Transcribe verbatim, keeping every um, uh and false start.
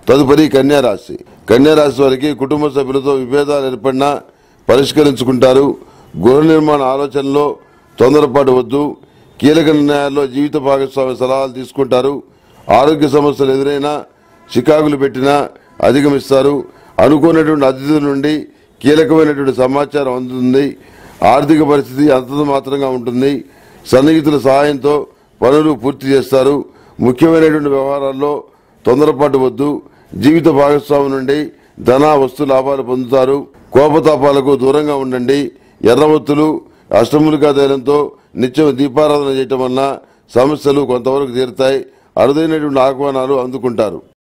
తదుపరి కన్యా రాశి. కన్యా రాశి వారికి కుటుంబ సభ్యులతో విభేదాలు ఏర్పడినా పరిష్కరించుకుంటారు. గృహ నిర్మాణ ఆలోచనలో తొందరపాటు వద్దు. కీలక నిర్ణయాల్లో జీవిత భాగస్వామి సలహాలు తీసుకుంటారు. ఆరోగ్య సమస్యలు ఎదురైనా చికాకులు పెట్టినా అధిగమిస్తారు. అనుకున్నటువంటి అతిథుల నుండి కీలకమైనటువంటి సమాచారం అందుతుంది. ఆర్థిక పరిస్థితి అంతంత మాత్రంగా ఉంటుంది. సన్నిహితుల సహాయంతో పనులు పూర్తి చేస్తారు. ముఖ్యమైనటువంటి వ్యవహారాల్లో తొందరపాటు వద్దు. జీవిత భాగస్వామి నుండి ధన వస్తు లాభాలు పొందుతారు. కోపతాపాలకు దూరంగా ఉండండి. ఎర్రవత్తులు అష్టములికా తైలంతో నిత్యం దీపారాధన చేయటం వలన సమస్యలు కొంతవరకు తీరుతాయి. అరుదైనటువంటి ఆహ్వానాలు అందుకుంటారు.